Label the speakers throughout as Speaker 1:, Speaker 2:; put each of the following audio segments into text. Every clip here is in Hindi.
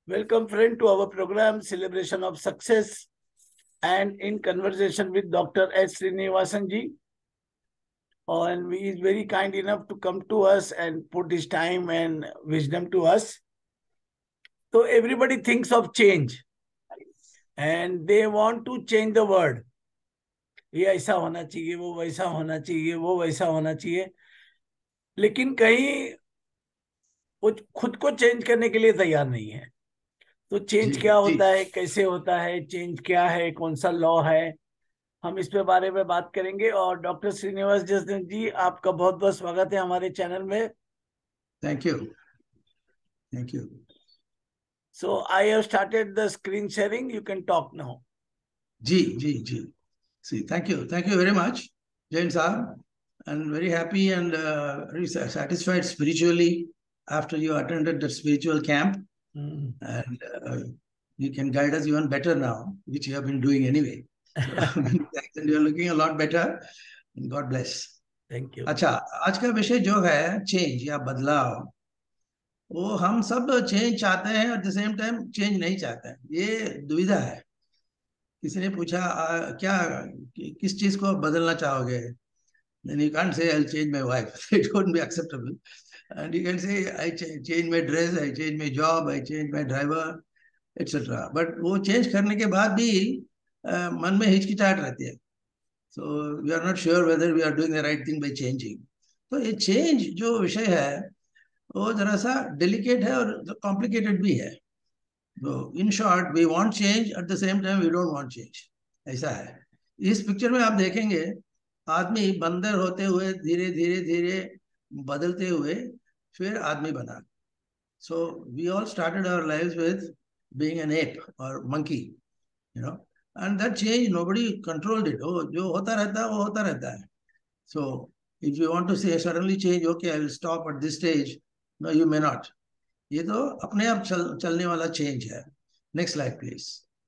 Speaker 1: Welcome, friend, to our program Celebration of Success, and in conversation with Dr. S. Srinivasan ji. And he is very kind enough to come to us and put his time and wisdom to us. So everybody thinks of change and they want to change the world. ये ऐसा होना चाहिए, वो वैसा होना चाहिए, वो वैसा होना चाहिए, लेकिन कहीं वो खुद को चेंज करने के लिए तैयार नहीं है. तो चेंज
Speaker 2: जी
Speaker 1: क्या
Speaker 2: जी
Speaker 1: होता है, कैसे होता है, चेंज क्या है, कौन सा लॉ है, हम इस पे बारे में बात करेंगे. और डॉक्टर श्रीनिवास जसदन जी, आपका बहुत बहुत स्वागत है हमारे चैनल में.
Speaker 2: Thank you thank you
Speaker 1: so I have started the screen sharing, you can talk now.
Speaker 2: जी जी जी सी thank you very much Jain साहब and very happy and very satisfied spiritually after you attended the spiritual camp and you can guide us even better now, which you have been doing anyway. So and you are looking a lot better and God bless.
Speaker 1: Thank you.
Speaker 2: अच्छा, आज का विषय जो है चेंज या बदलाव, वो हम सब चेंज चाहते हैं और द सेम टाइम चेंज नहीं चाहते हैं. ये दुविधा है. किसी ने पूछा क्या किस चीज को बदलना चाहोगे? then you can't say I'll change my wife. It wouldn't be acceptable. And you can say I change my dress, I change my job, I change my driver, etc. But वो चेंज करने के बाद भी मन में हिचकिचाहट रहती है. So we are not sure whether we are doing the right thing by changing. तो ये चेंज जो विषय है वो जरा सा डेलिकेट है और कॉम्प्लिकेटेड भी है. तो in short we want change, at the same time we don't want change. ऐसा है. इस पिक्चर में आप देखेंगे आदमी बंदर होते हुए धीरे धीरे धीरे बदलते हुए फिर आदमी बना. So we all started our lives with being an ape और monkey, you know, and that change nobody controlled it. वो जो होता रहता है वो होता रहता है. So if you want to say suddenly change, okay I will stop at this stage, no you may not. ये तो अपने आप चलने वाला चेंज है. Next slide please.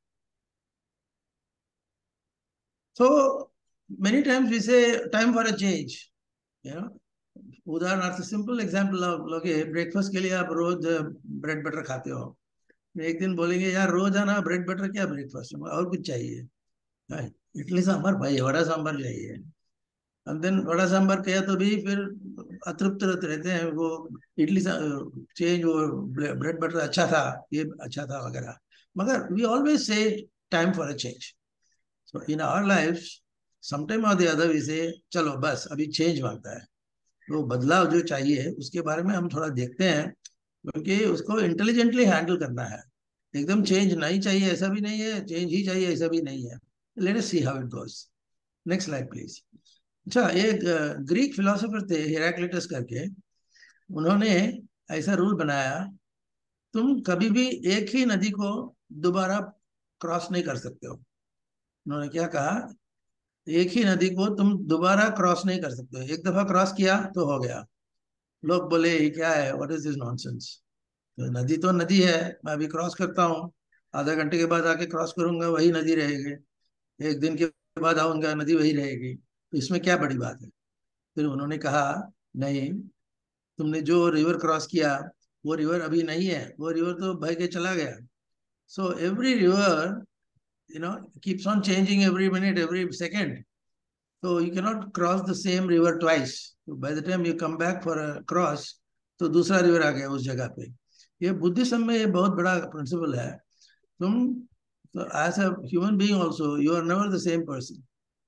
Speaker 2: So many times we say time for a change, you know. उदाहरणार्थ सिंपल एग्जांपल आप लोगे, ब्रेकफास्ट के लिए आप रोज ब्रेड बटर खाते हो. एक दिन बोलेंगे यार रोज आना ब्रेड बटर क्या ब्रेकफास्ट में, और कुछ चाहिए. हाँ, इडली सांभर भाई, वड़ा सांभर चाहिए. एंड देन वड़ा सांभर किया तो भी फिर अतृप्त रहते हैं. वो इडली चेंज, वो ब्रेड बटर अच्छा था, ये अच्छा था वगैरह. मगर we always say time for a change. So in our life sometime और द अदर वी से चलो बस अभी चेंज मांगता है. तो बदलाव जो चाहिए उसके बारे में हम थोड़ा देखते हैं, क्योंकि उसको इंटेलिजेंटली हैंडल करना है. एकदम चेंज नहीं चाहिए ऐसा भी नहीं है, चेंज ही चाहिए ऐसा भी नहीं है. Let us see how it goes. Next slide please. अच्छा, एक ग्रीक फिलोसोफर थे हेराक्लिटस करके. उन्होंने ऐसा रूल बनाया, तुम कभी भी एक ही नदी को दोबारा क्रॉस नहीं कर सकते हो. उन्होंने क्या कहा, एक ही नदी को तुम दोबारा क्रॉस नहीं कर सकते हो. एक दफा क्रॉस किया तो हो गया. लोग बोले ये क्या है, व्हाट इज दिस नॉनसेंस. तो नदी है, मैं अभी क्रॉस करता हूँ, आधा घंटे के बाद आके क्रॉस करूंगा वही नदी रहेगी. एक दिन के बाद आऊंगा नदी वही रहेगी, तो इसमें क्या बड़ी बात है. फिर उन्होंने कहा नहीं, तुमने जो रिवर क्रॉस किया वो रिवर अभी नहीं है, वो रिवर तो बह के चला गया. So every river, you know, keeps on changing every minute, every second. So you cannot cross the same river twice. So by the time you come back for a cross, तो दूसरा रिवर आ गया उस जगह पे. ये बुद्धिज्म में ये बहुत बड़ा प्रिंसिपल है. तुम as a human being also you are never the same person.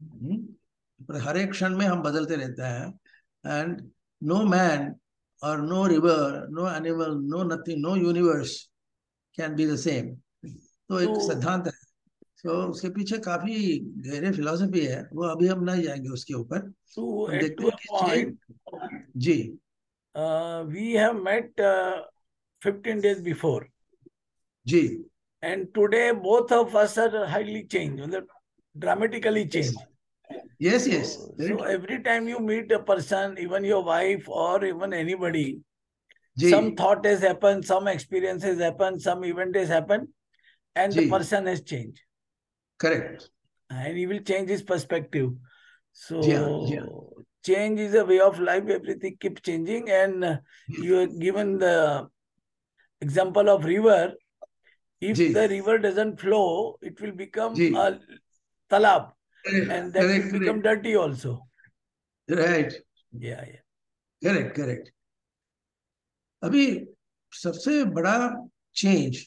Speaker 2: पर हर एक क्षण में हम बदलते रहते हैं. एंड नो मैन और no river, no animal, no nothing, no universe can be the same. तो एक
Speaker 1: तो
Speaker 2: सिद्धांत है. तो उसके पीछे काफी गहरे फिलोसफी है, वो अभी हम नहीं जाएंगे उसके ऊपर.
Speaker 1: टू
Speaker 2: हम
Speaker 1: एड
Speaker 2: देखते
Speaker 1: टू
Speaker 2: हैं
Speaker 1: अ
Speaker 2: कि चेंज.
Speaker 1: पॉइंट,
Speaker 2: जी
Speaker 1: we have met 15 days before,
Speaker 2: जी.
Speaker 1: and today both of us are highly changed, मतलब dramatically
Speaker 2: yes
Speaker 1: changed.
Speaker 2: Yes yes, very
Speaker 1: So
Speaker 2: true.
Speaker 1: every time you meet a person, even your wife or even anybody,
Speaker 2: जी
Speaker 1: some thought has happened, some experience has happened, some event has happened, and the
Speaker 2: जी,
Speaker 1: person has changed,
Speaker 2: correct.
Speaker 1: and he will change his perspective.
Speaker 2: जी हाँ जी हाँ.
Speaker 1: So change is a way of life. Everything keeps changing, and you are given the example of river. If
Speaker 2: जी
Speaker 1: the river doesn't flow, it will become
Speaker 2: जी,
Speaker 1: a talab, and that will
Speaker 2: correct
Speaker 1: become
Speaker 2: correct,
Speaker 1: dirty also.
Speaker 2: Right,
Speaker 1: Yeah, yeah.
Speaker 2: Correct correct. अभी सबसे बड़ा चेंज,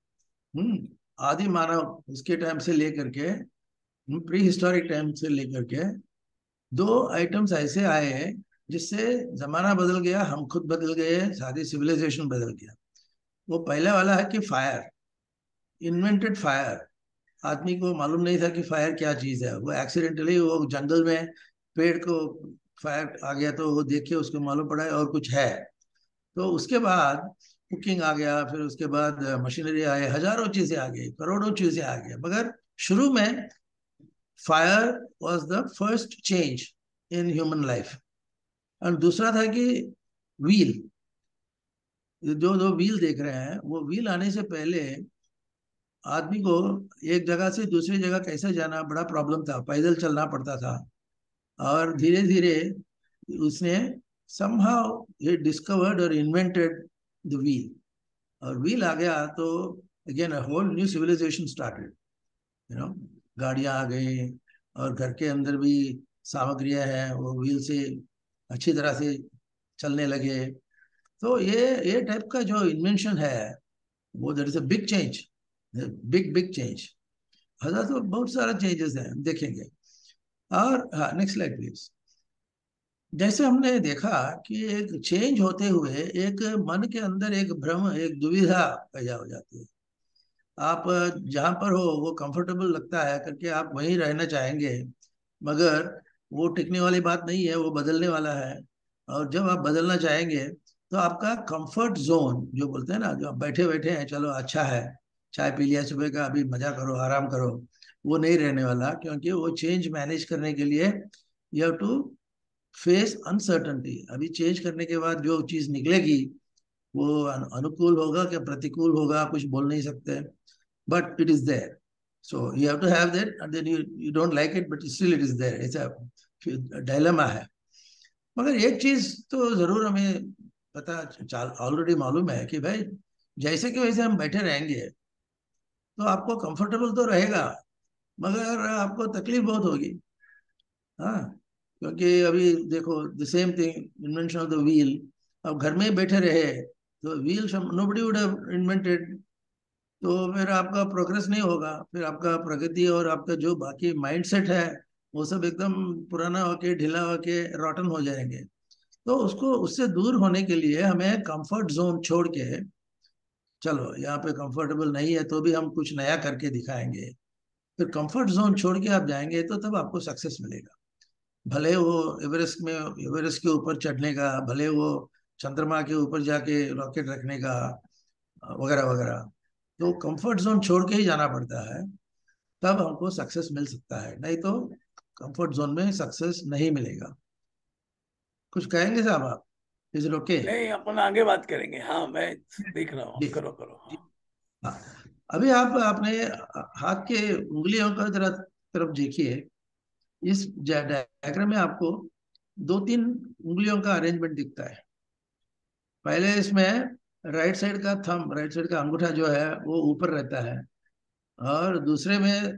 Speaker 2: आदि मानव उसके टाइम से लेकर के, प्री हिस्टोरिक टाइम से लेकर के, दो आइटम्स ऐसे आए हैं जिससे जमाना बदल गया, हम खुद बदल गए, सारी सिविलाइजेशन बदल गया। वो पहले वाला है कि फायर, इन्वेंटेड फायर। आदमी को मालूम नहीं था कि फायर क्या चीज है, वो एक्सीडेंटली वो जंगल में पेड़ को फायर आ गया तो वो देख के उसको मालूम पड़ा है और कुछ है। तो उसके बाद कुकिंग आ गया, फिर उसके बाद मशीनरी आए, हजारों चीजें आ गई, करोड़ों चीजें आ गई, मगर शुरू में fire was the first change in human life. और दूसरा था कि व्हील, जो जो व्हील देख रहे हैं, वो व्हील आने से पहले आदमी को एक जगह से दूसरी जगह कैसे जाना बड़ा प्रॉब्लम था, पैदल चलना पड़ता था। और धीरे धीरे उसने somehow he discovered or invented the wheel, और व्हील आ गया तो again a whole new civilization started, you know। गाड़ियां आ गई और घर के अंदर भी सामग्रियां हैं वो व्हील से अच्छी तरह से चलने लगे। तो ये टाइप का जो इन्वेंशन है वो that is a big change, big big change. हजार तो बहुत सारा चेंजेस हैं, हम देखेंगे। और हाँ, नेक्स्ट स्लाइड प्लीज। जैसे हमने देखा कि एक चेंज होते हुए एक मन के अंदर एक भ्रम, एक दुविधा पैदा हो जाती है। आप जहां पर हो वो कंफर्टेबल लगता है करके आप वहीं रहना चाहेंगे, मगर वो टिकने वाली बात नहीं है, वो बदलने वाला है। और जब आप बदलना चाहेंगे तो आपका कंफर्ट जोन जो बोलते हैं ना, जो आप बैठे बैठे हैं, चलो अच्छा है, चाय पी लिया सुबह का, अभी मजा करो, आराम करो, वो नहीं रहने वाला। क्योंकि वो चेंज मैनेज करने के लिए you have to face uncertainty. अभी चेंज करने के बाद जो चीज निकलेगी वो अनुकूल होगा क्या प्रतिकूल होगा कुछ बोल नहीं सकते, but it is there. So you have to have that, and then you don't like it, but still it is there. It's a dilemma है। मगर एक चीज तो जरूर हमें पता चाल ऑलरेडी मालूम है कि भाई जैसे कि वैसे हम बैठे रहेंगे तो आपको कंफर्टेबल तो रहेगा, मगर आपको तकलीफ बहुत होगी। हाँ, क्योंकि अभी देखो the same thing, invention of the wheel. अब घर में ही बैठे रहे तो wheel nobody would have invented, तो फिर आपका प्रोग्रेस नहीं होगा, फिर आपका प्रगति और आपका जो बाकी माइंडसेट है वो सब एकदम पुराना होके ढीला होके रॉटन हो जाएंगे। तो उसको उससे दूर होने के लिए हमें कंफर्ट जोन छोड़ के, चलो यहाँ पे कंफर्टेबल नहीं है तो भी हम कुछ नया करके दिखाएंगे, फिर कंफर्ट जोन छोड़ के आप जाएंगे तो तब आपको सक्सेस मिलेगा। भले वो एवरेस्ट में, एवरेस्ट के ऊपर चढ़ने का, भले वो चंद्रमा के ऊपर जाके रॉकेट रखने का, वगैरह वगैरह। तो कंफर्ट जोन छोड़ के ही जाना पड़ता है, तब हमको सक्सेस मिल सकता है, नहीं तो कंफर्ट जोन में सक्सेस नहीं मिलेगा। कुछ कहेंगे साहब आप? Is it okay?
Speaker 1: नहीं, अपन आगे बात करेंगे। हाँ, मैं देख रहा हूँ,
Speaker 2: जी
Speaker 1: करो करो।
Speaker 2: जी।
Speaker 1: हाँ,
Speaker 2: हाँ, अभी आप अपने हाथ के उंगलियों का जरा तरफ देखिए। इस डायग्राम में आपको दो तीन उंगलियों का अरेंजमेंट दिखता है। पहले इसमें राइट साइड का थंब, राइट साइड का अंगूठा जो है वो ऊपर रहता है, और दूसरे में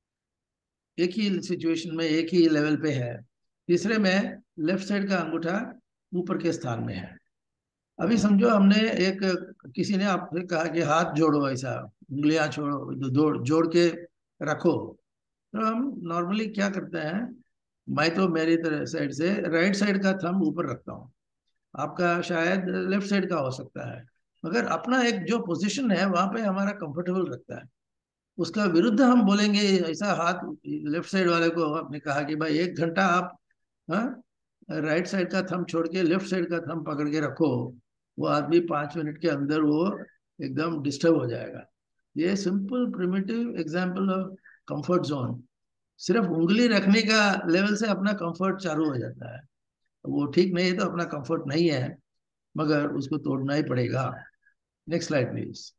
Speaker 2: एक ही सिचुएशन में एक ही लेवल पे है, तीसरे में लेफ्ट साइड का अंगूठा ऊपर के स्थान में है। अभी समझो हमने एक, किसी ने आपसे कहा कि हाथ जोड़ो, ऐसा उंगलियां छोड़ो, जोड़ जोड़ के रखो। तो हम नॉर्मली क्या करते हैं, मैं तो मेरी तरह साइड से राइट साइड का थंब ऊपर रखता हूँ, आपका शायद लेफ्ट साइड का हो सकता है, मगर अपना एक जो पोजीशन है वहां पे हमारा कंफर्टेबल रखता है। उसका विरुद्ध हम बोलेंगे ऐसा, हाथ लेफ्ट साइड वाले को आपने कहा कि भाई 1 घंटा आप, हाँ, राइट साइड का थंब छोड़ के लेफ्ट साइड का थंब पकड़ के रखो, वो आदमी 5 मिनट के अंदर वो एकदम डिस्टर्ब हो जाएगा। ये simple primitive example of comfort zone. सिर्फ उंगली रखने का लेवल से अपना कंफर्ट चालू हो जाता है। वो ठीक नहीं है तो अपना कंफर्ट नहीं है, मगर उसको तोड़ना ही पड़ेगा। Next slide please.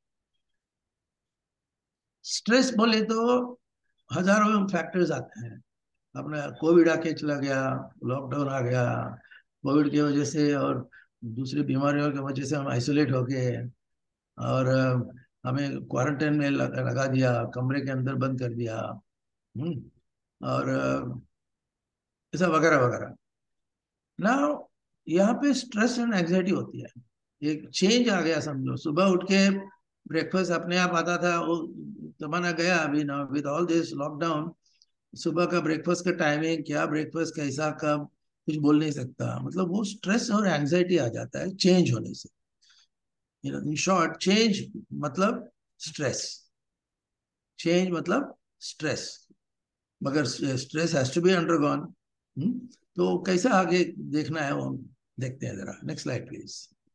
Speaker 2: स्ट्रेस बोले तो हजारों फैक्टर्स आते हैं। अपना कोविड आके चला गया, लॉकडाउन आ गया, कोविड की वजह से और दूसरी बीमारियों की वजह से हम आइसोलेट हो गए, और हमें क्वारंटाइन में लगा दिया, कमरे के अंदर बंद कर दिया। और ऐसा वगैरह वगैरह ना। यहाँ पे स्ट्रेस एंड एंग्जाइटी होती है। एक चेंज आ गया समझो, सुबह उठ के ब्रेकफास्ट अपने आप आता था, वो जमाना गया अभी ना, विद ऑल दिस लॉकडाउन। सुबह का ब्रेकफास्ट का टाइमिंग क्या, ब्रेकफास्ट कैसा, कब, कुछ बोल नहीं सकता। मतलब वो स्ट्रेस और एंग्जाइटी आ जाता है चेंज होने से। इन शॉर्ट, चेंज मतलब स्ट्रेस। चेंज मतलब स्ट्रेस। मगर stress has to be undergone. तो कैसा आगे देखना है वो हम देखते हैं। जरा नेक्स्ट स्लाइड प्लीज।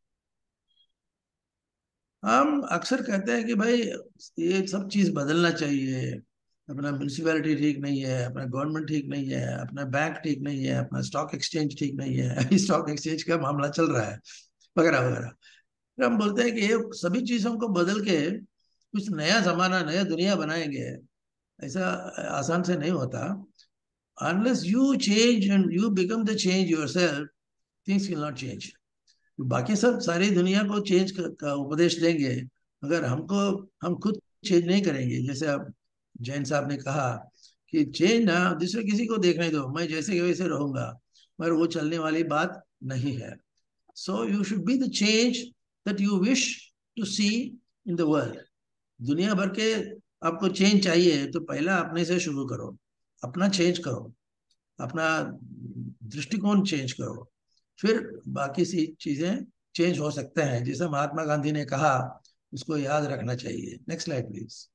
Speaker 2: हम अक्सर कहते हैं कि भाई ये सब चीज बदलना चाहिए, अपना म्यूनिसिपैलिटी ठीक नहीं है, अपना गवर्नमेंट ठीक नहीं है, अपना बैंक ठीक नहीं है, अपना स्टॉक एक्सचेंज ठीक नहीं है स्टॉक एक्सचेंज का मामला चल रहा है, वगैरह वगैरह। फिर हम बोलते हैं कि ये सभी चीजों को बदल के कुछ नया जमाना, नया दुनिया बनाएंगे, ऐसा आसान से नहीं होता। Unless you change and you become the change yourself, things will not change. बाकी सब सारी दुनिया को चेंज का उपदेश देंगे, अगर हमको, हम खुद चेंज नहीं करेंगे। जैसे अब जैन साहब ने कहा कि चेंज ना दूसरे किसी को देखने दो, मैं जैसे के वैसे रहूंगा, मगर वो चलने वाली बात नहीं है। So you should be the change that you wish to see in the world. दुनिया भर के आपको चेंज चाहिए तो पहला अपने से शुरू करो, अपना चेंज करो, अपना दृष्टिकोण चेंज करो, फिर बाकी सी चीजें चेंज हो सकते हैं। जैसा महात्मा गांधी ने कहा, उसको याद रखना चाहिए। Next slide please.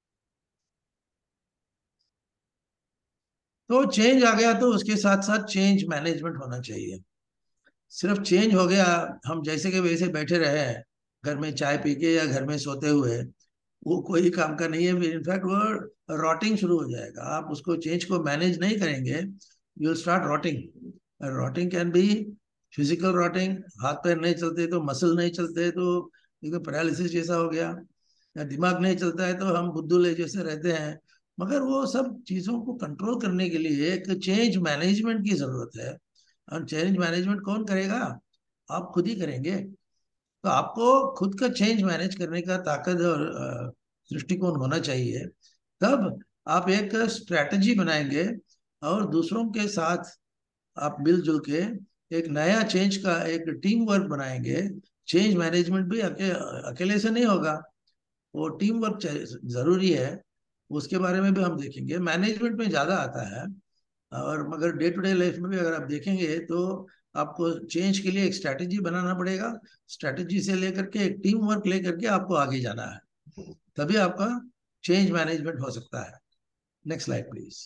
Speaker 2: तो चेंज आ गया तो उसके साथ साथ चेंज मैनेजमेंट होना चाहिए। सिर्फ चेंज हो गया, हम जैसे के वैसे बैठे रहे घर में चाय पी के या घर में सोते हुए, वो कोई काम का नहीं है। इनफैक्ट वो रॉटिंग शुरू हो जाएगा। आप उसको चेंज को मैनेज नहीं करेंगे, you will start rotting. Rotting can be physical rotting, हाथ पैर नहीं चलते तो, मसल नहीं चलते तो एकदम पैरालिसिस जैसा हो गया, या दिमाग नहीं चलता है तो हम बुद्धूले जैसे रहते हैं। मगर वो सब चीजों को कंट्रोल करने के लिए एक चेंज मैनेजमेंट की जरूरत है। और चेंज मैनेजमेंट कौन करेगा? आप खुद ही करेंगे। तो आपको खुद का चेंज मैनेज करने का ताकत और दृष्टिकोण होना चाहिए। तब आप एक स्ट्रैटेजी बनाएंगे और दूसरों के साथ आप मिलजुल के एक नया चेंज का एक टीम वर्क बनाएंगे। चेंज मैनेजमेंट भी अकेले से नहीं होगा, वो टीम वर्क जरूरी है। उसके बारे में भी हम देखेंगे, मैनेजमेंट में ज्यादा आता है। और मगर डे टू डे लाइफ में भी अगर आप देखेंगे तो आपको चेंज के लिए एक स्ट्रैटेजी बनाना पड़ेगा। स्ट्रैटेजी से लेकर के एक टीम वर्क लेकर के आपको आगे जाना है, तभी आपका चेंज मैनेजमेंट हो सकता है। Next slide please.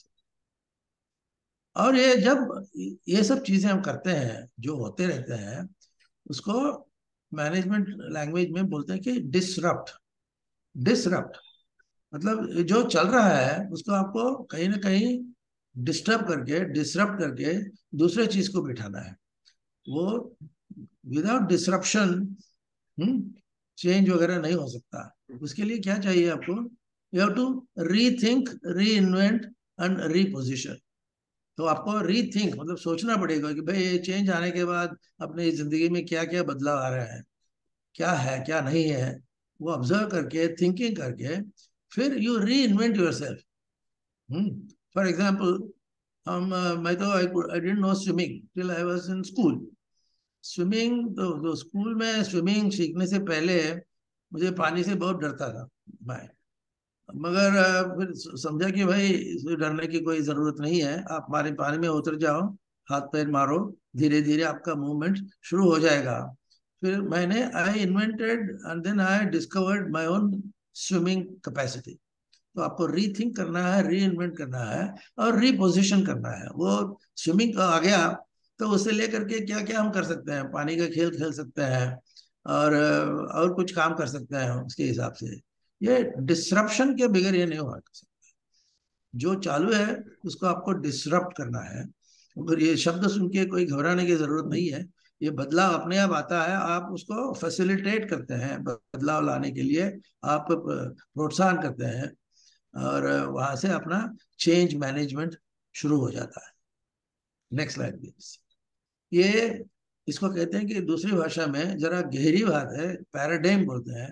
Speaker 2: और ये जब ये सब चीजें हम करते हैं जो होते रहते हैं, उसको मैनेजमेंट लैंग्वेज में बोलते हैं कि डिसरप्ट। डिसरप्ट मतलब जो चल रहा है उसको आपको कहीं ना कहीं डिस्टर्ब करके, डिसरप्ट करके दूसरे चीज को बिठाना है। वो विदाउट डिसरप्शन चेंज वगैरह नहीं हो सकता। उसके लिए क्या चाहिए आपको? You have to rethink, reinvent and reposition. तो आपको रीथिंक मतलब सोचना पड़ेगा कि भाई ये चेंज आने के बाद अपनी जिंदगी में क्या क्या बदलाव आ रहा है क्या नहीं है, वो ऑब्जर्व करके, थिंकिंग करके, फिर you reinvent yourself. For example, मैं तो I didn't know swimming till I was in school. Swimming तो स्कूल में स्विमिंग सीखने से पहले मुझे पानी से बहुत डरता था मैं। मगर फिर समझा कि भाई इसमें डरने की कोई जरूरत नहीं है, आप पानी पानी में उतर जाओ, हाथ पैर मारो, धीरे धीरे आपका मूवमेंट शुरू हो जाएगा। फिर मैंने I invented and then I discovered my own swimming capacity. तो आपको रीथिंक करना है, री इन्वेंट करना है और रीपोजिशन करना है। वो स्विमिंग का आ गया तो उसे लेकर के क्या क्या हम कर सकते हैं, पानी का खेल खेल सकते हैं और कुछ काम कर सकते हैं उसके हिसाब से। ये डिसरप्शन के बगैर ये नहीं हो सकता। जो चालू है उसको आपको डिसरप्ट करना है। और ये शब्द सुन के कोई घबराने की जरूरत नहीं है। ये बदलाव अपने आप आता है, आप उसको फैसिलिटेट करते हैं, बदलाव लाने के लिए आप प्रोत्साहन करते हैं, और वहां से अपना चेंज मैनेजमेंट शुरू हो जाता है। Next slide please. ये इसको कहते हैं कि दूसरी भाषा में जरा गहरी बात है, पैराडाइम बोलते हैं।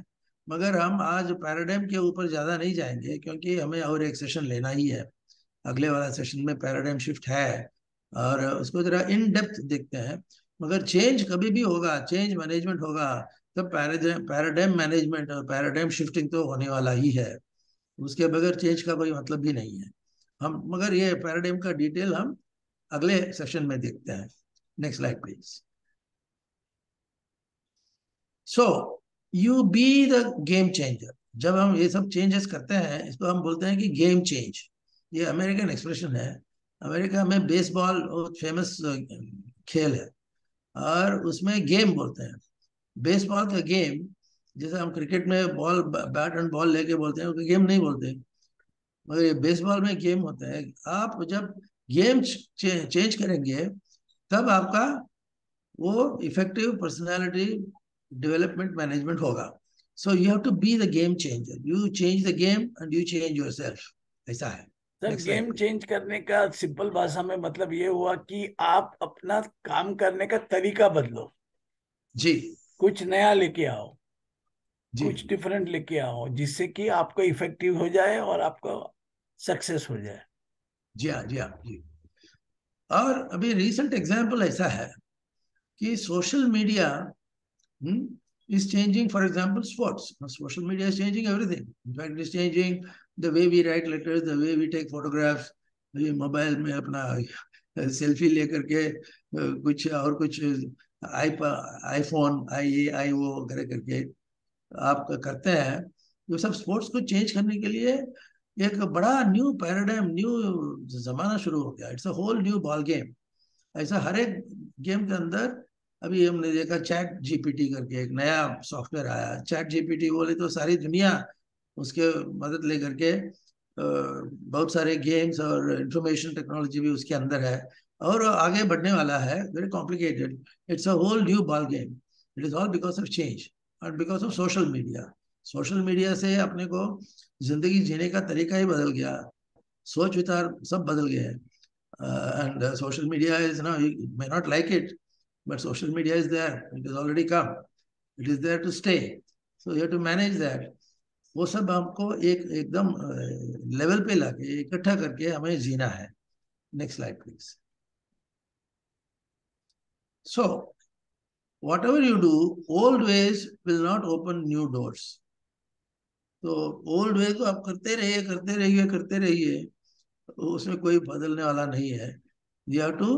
Speaker 2: मगर हम आज पैराडाइम के ऊपर ज्यादा नहीं जाएंगे, क्योंकि हमें और एक सेशन लेना ही है। अगले वाला सेशन में पैराडाइम शिफ्ट है और उसको जरा इन डेप्थ देखते हैं। मगर चेंज कभी भी होगा, चेंज मैनेजमेंट होगा, तब पैराडाइम मैनेजमेंट और पैराडाइम शिफ्टिंग तो होने वाला ही है। उसके बगैर चेंज का कोई मतलब भी नहीं है। हम मगर ये पैराडाइम का डिटेल हम अगले सेशन में देखते हैं। Next slide please. So you be the game changer. जब हम ये सब चेंजेस करते हैं, इसको हम बोलते हैं कि गेम चेंज। ये अमेरिकन एक्सप्रेशन है। अमेरिका में बेसबॉल बहुत फेमस खेल है और उसमें गेम बोलते हैं। बेसबॉल का गेम, जैसे हम क्रिकेट में बॉल बैट एंड बॉल लेके बोलते हैं, उसको गेम नहीं बोलते। मगर ये बेसबॉल में गेम होता है। आप जब गेम चेंज करेंगे, तब आपका वो इफेक्टिव पर्सनालिटी डेवलपमेंट मैनेजमेंट होगा। So you have to be the game changer. You change the game and you change yourself. ऐसा है।
Speaker 1: Sir,
Speaker 2: next slide
Speaker 1: game
Speaker 2: please.
Speaker 1: Change करने का सिंपल भाषा में मतलब ये हुआ कि आप अपना काम करने का तरीका बदलो,
Speaker 2: जी
Speaker 1: कुछ नया लेके आओ,
Speaker 2: जी
Speaker 1: कुछ डिफरेंट लेके आओ, जिससे कि आपको इफेक्टिव हो जाए और आपका सक्सेस हो जाए।
Speaker 2: जी हाँ जी हाँ जी। और अभी रिसेंट एग्जाम्पल ऐसा है कि social media is changing, for example, sports. Now, social media is changing everything. In fact, it is changing the way we write letters, the way we take photographs. ये मोबाइल में अपना सेल्फी लेकर के कुछ और कुछ आईफोन आई वो वगैरह करके आप करते हैं। ये सब स्पोर्ट्स को चेंज करने के लिए एक बड़ा न्यू पैराडाइम, न्यू जमाना शुरू हो गया। It's a whole new ball game. ऐसा हर एक गेम के अंदर अभी हमने देखा चैट जीपीटी करके एक नया सॉफ्टवेयर आया। चैट जीपीटी बोले तो सारी दुनिया उसके मदद लेकर के बहुत सारे गेम्स और इंफॉर्मेशन टेक्नोलॉजी भी उसके अंदर है और आगे बढ़ने वाला है। Very complicated. It's a whole new ball game. It is all because of change and because of social media. Social media से अपने को जिंदगी जीने का तरीका ही बदल गया, सोच विचार सब बदल गए हैं। And social media is now, you may not like it, but social media is there. It has already come. It is there to stay. So you have to manage that. वो सब हमको एक एकदम लेवल पे लाके इकट्ठा करके हमें जीना है। Next slide please. So whatever you do, old ways will not open new doors. तो ओल्ड वे तो आप करते रहिए करते रहिए करते रहिए, तो उसमें कोई बदलने वाला नहीं है। You have to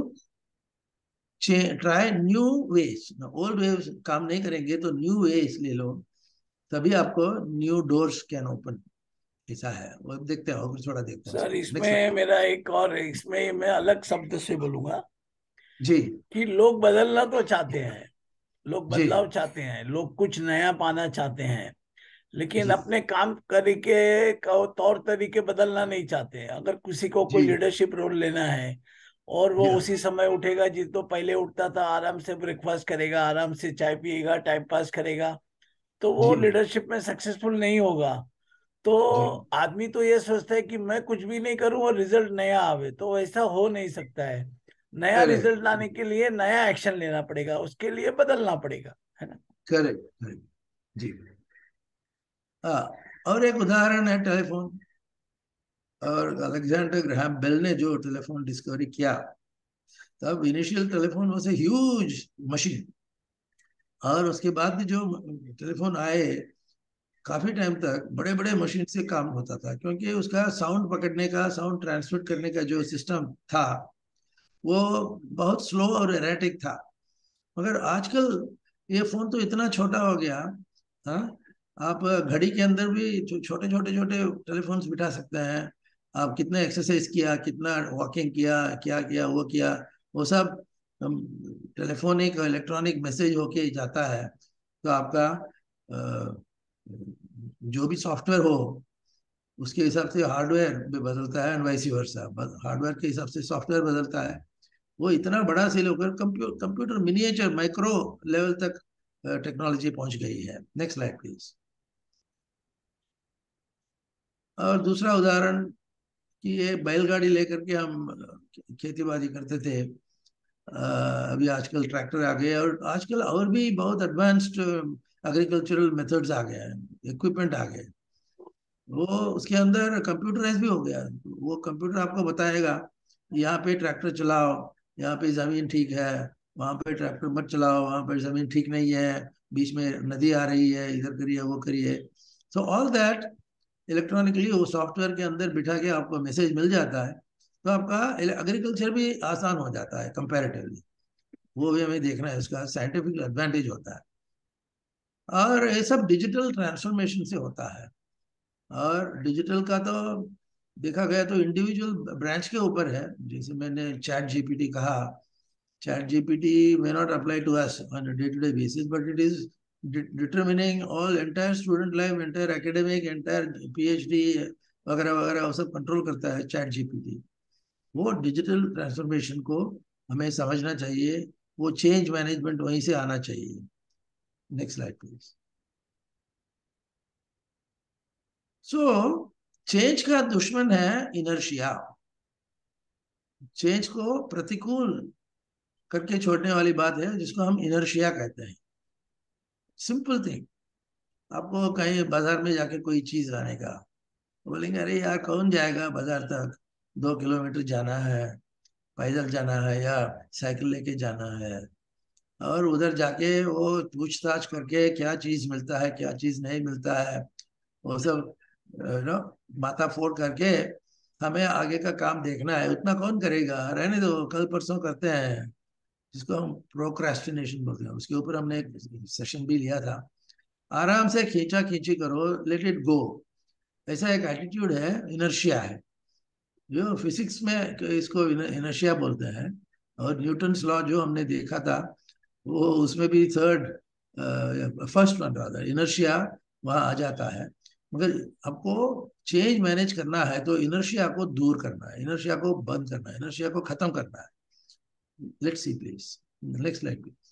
Speaker 2: try new ways. Old ways काम नहीं करेंगे तो न्यू वेज ले लो, तभी आपको न्यू डोर्स कैन ओपन। ऐसा है। वो देखते हैं और थोड़ा देखते हैं
Speaker 1: सर,
Speaker 2: उसको। नेक्स्ट
Speaker 1: इसमें मेरा एक और, इसमें मैं अलग शब्द से बोलूंगा
Speaker 2: जी
Speaker 1: कि लोग बदलना तो चाहते हैं, लोग
Speaker 2: जी
Speaker 1: बदलाव चाहते हैं, लोग कुछ नया पाना चाहते हैं, लेकिन
Speaker 2: जी
Speaker 1: अपने काम तरीके का तौर तरीके बदलना नहीं चाहते हैं। अगर किसी को कोई
Speaker 2: जी
Speaker 1: लीडरशिप रोल लेना है और वो
Speaker 2: या
Speaker 1: उसी समय उठेगा जिस तो पहले उठता था, आराम से ब्रेकफास्ट करेगा, आराम से चाय पिएगा, टाइम पास करेगा, तो वो
Speaker 2: जी
Speaker 1: लीडरशिप में सक्सेसफुल नहीं होगा। तो
Speaker 2: जी
Speaker 1: आदमी तो ये सोचता है कि मैं कुछ भी नहीं करूं और रिजल्ट नया आवे, तो ऐसा हो नहीं सकता है। नया
Speaker 2: करेक्ट
Speaker 1: रिजल्ट लाने के लिए नया एक्शन लेना पड़ेगा, उसके लिए बदलना पड़ेगा, है ना।
Speaker 2: करेक्ट करेक्ट जी। हाँ, और एक उदाहरण है टेलीफोन। और अलेक्जेंडर ग्रैहम बेल ने जो टेलीफोन डिस्कवरी किया, तब initial telephone was a huge machine. और उसके बाद भी जो टेलीफोन आए, काफी टाइम तक बड़े बड़े मशीन से काम होता था, क्योंकि उसका साउंड पकड़ने का, साउंड ट्रांसमिट करने का जो सिस्टम था, वो बहुत स्लो और एरेटिक था। मगर आजकल ये फोन तो इतना छोटा हो गया। हाँ, आप घड़ी के अंदर भी छोटे छोटे छोटे टेलीफोन्स बिठा सकते हैं। आप कितना एक्सरसाइज किया, कितना वॉकिंग किया, क्या किया, वो किया, वो सब टेलीफोनिक इलेक्ट्रॉनिक मैसेज होके जाता है। तो आपका जो भी सॉफ्टवेयर हो, उसके हिसाब से हार्डवेयर भी बदलता है एंड वाइस वर्सा। हार्डवेयर के हिसाब से सॉफ्टवेयर बदलता है। वो इतना बड़ा से लेकर कंप्यूटर मिनिएचर माइक्रो लेवल तक टेक्नोलॉजी पहुंच गई है। Next slide please. और दूसरा उदाहरण कि ये बैलगाड़ी लेकर के हम खेती बाड़ी करते थे। अभी आजकल ट्रैक्टर आ गए और आजकल और भी बहुत एडवांस्ड एग्रीकल्चरल मेथड्स आ गए हैं। इक्विपमेंट आ गए, वो उसके अंदर कंप्यूटराइज भी हो गया। वो कंप्यूटर आपको बताएगा यहाँ पे ट्रैक्टर चलाओ, यहाँ पे जमीन ठीक है, वहां पे ट्रैक्टर मत चलाओ, वहां पे जमीन ठीक नहीं है, बीच में नदी आ रही है, इधर करिए वो करिए। सो ऑल दैट इलेक्ट्रॉनिकली वो सॉफ्टवेयर के अंदर बिठा के आपको मैसेज मिल जाता है। तो आपका एग्रीकल्चर भी आसान हो जाता है कंपैरेटिवली। वो भी हमें देखना है, उसका साइंटिफिक एडवांटेज होता है। और ये सब डिजिटल ट्रांसफॉर्मेशन से होता है। और डिजिटल का तो देखा गया तो इंडिविजुअल ब्रांच के ऊपर है। जैसे मैंने चैट जीपीटी कहा, chat gpt may not apply to us on a day-to-day basis, but it is determining all entire student life, entire academic, entire phd वगैरह वगैरह, वो सब कंट्रोल करता है चैट जीपीटी। वो डिजिटल ट्रांसफॉर्मेशन को हमें समझना चाहिए, वो चेंज मैनेजमेंट वहीं से आना चाहिए। Next slide please. So change का दुश्मन है इनर्शिया। चेंज को प्रतिकूल करके छोड़ने वाली बात है जिसको हम इनर्शिया कहते हैं। सिंपल थिंग, आपको कहीं बाजार में जाके कोई चीज लाने का, बोलेंगे अरे यार कौन जाएगा बाजार तक, 2 किलोमीटर जाना है, पैदल जाना है या साइकिल लेके जाना है। और उधर जाके वो पूछताछ करके क्या चीज मिलता है क्या चीज नहीं मिलता है, वो सब नो माथा फोड़ करके हमें आगे का काम देखना है। उतना कौन करेगा, रहने दो कल परसों करते हैं, जिसको हम प्रोक्रेस्टिनेशन बोलते हैं। उसके ऊपर हमने एक सेशन भी लिया था। आराम से खींचा खींची करो, लेट इट गो, ऐसा एक एटीट्यूड है, इनर्शिया है। जो फिजिक्स में इसको इनर्शिया बोलते हैं। और न्यूटन्स लॉ जो हमने देखा था, वो उसमें भी फर्स्ट वन रादर इनर्शिया वहां आ जाता है। मगर आपको चेंज मैनेज करना है तो इनर्शिया को दूर करना है, इनर्शिया को बंद करना है, इनर्शिया को खत्म करना है। Let's see please, next slide please.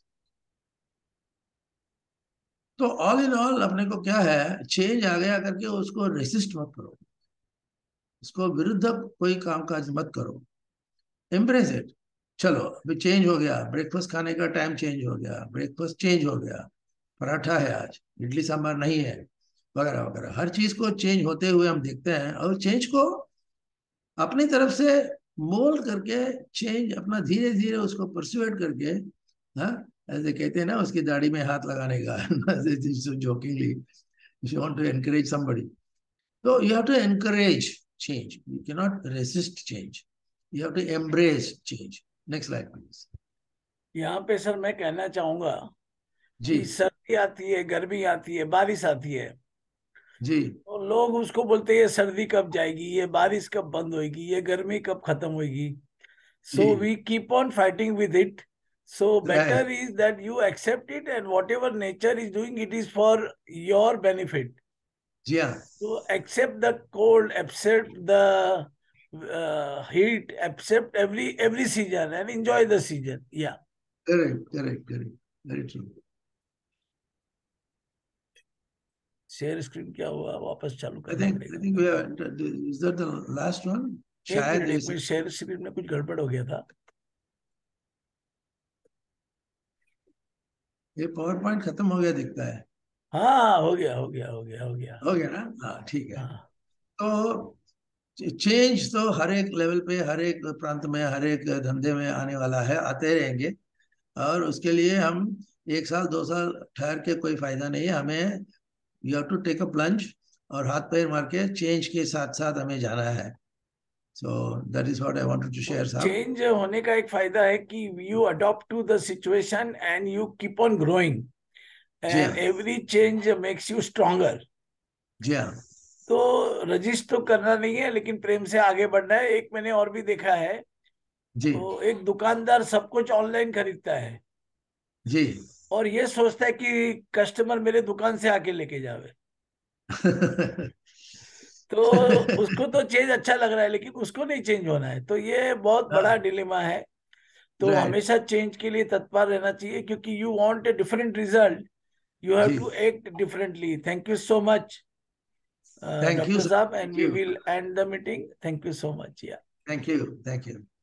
Speaker 2: तो ऑल इन ऑल अपने को क्या है, चेंज आ गया करके उसको रेसिस्ट मत करो, उसको विरुद्ध कोई काम काज मत करो, एम्ब्रेस इट। चलो अभी चेंज हो गया, ब्रेकफास्ट खाने का टाइम चेंज हो गया, ब्रेकफास्ट चेंज हो गया, पराठा है आज, इडली सांभर नहीं है, वगैरह वगैरह। हर चीज को चेंज होते हुए हम देखते हैं, और चेंज को अपनी तरफ से मोल्ड करके, चेंज अपना धीरे धीरे उसको परसुएट करके, हाँ, ऐसे कहते हैं ना उसकी दाढ़ी में हाथ लगाने का jokingly, if you want to encourage somebody, so you have to encourage change. You cannot resist change. You have to embrace change. Next slide, please.
Speaker 1: यहाँ पे सर मैं कहना चाहूंगा
Speaker 2: जी
Speaker 1: कि सर्दी आती है, गर्मी आती है, बारिश आती है,
Speaker 2: जी
Speaker 1: तो लोग उसको बोलते हैं ये सर्दी कब जाएगी, ये बारिश कब बंद होगी, ये गर्मी कब खत्म होगी।
Speaker 2: जी,
Speaker 1: So we keep on fighting with it. So better
Speaker 2: right,
Speaker 1: is that you accept it, and whatever nature is doing, it is for your benefit.
Speaker 2: जी हाँ,
Speaker 1: So accept the cold, accept the heat, accept every season, and enjoy the season. Yeah.
Speaker 2: correct, correct, correct, very true.
Speaker 1: Share screen क्या हुआ, वापस चालू
Speaker 2: I
Speaker 1: करना
Speaker 2: think
Speaker 1: पड़ेगा।
Speaker 2: I think we are. Is that the last one? शायद
Speaker 1: एक मिनट, शेयर स्क्रीन में कुछ गड़बड़ हो गया था।
Speaker 2: ये पावर पॉइंट खत्म हो गया दिखता है।
Speaker 1: हाँ, हो गया हो गया हो गया हो गया।
Speaker 2: हो गया ना, हाँ ठीक है।
Speaker 1: हाँ,
Speaker 2: तो चेंज तो हर एक लेवल पे, हर एक प्रांत में, हर एक धंधे में आने वाला है, आते रहेंगे। और उसके लिए हम 1 साल 2 साल ठहर के कोई फायदा नहीं है। हमें you have to take a plunge और हाथ पैर मार के चेंज के साथ साथ हमें जाना है। So that is what I wanted to share साहब।
Speaker 1: चेंज होने का एक फायदा है कि you adopt to the situation and you keep on growing,
Speaker 2: जी
Speaker 1: एंड
Speaker 2: हाँ,
Speaker 1: every change makes you stronger.
Speaker 2: जी हाँ,
Speaker 1: तो रजिस्ट तो करना नहीं है, लेकिन प्रेम से आगे बढ़ना है। एक मैंने और भी देखा है,
Speaker 2: जी
Speaker 1: तो एक दुकानदार सब कुछ ऑनलाइन खरीदता है
Speaker 2: जी
Speaker 1: और ये सोचता है कि कस्टमर मेरे दुकान से आके लेके जावे। तो उसको तो चेंज अच्छा लग रहा है, लेकिन उसको नहीं चेंज होना है। तो ये बहुत बड़ा डिलेमा है। तो
Speaker 2: राइट,
Speaker 1: हमेशा चेंज के लिए तत्पर रहना चाहिए, क्योंकि you want a different result, you have
Speaker 2: जी,
Speaker 1: to act differently. Thank you so much
Speaker 2: thank you
Speaker 1: doctor
Speaker 2: sir,
Speaker 1: साहब, and
Speaker 2: thank
Speaker 1: we
Speaker 2: you,
Speaker 1: will end the meeting. Thank you so much. Yeah
Speaker 2: thank you, thank you.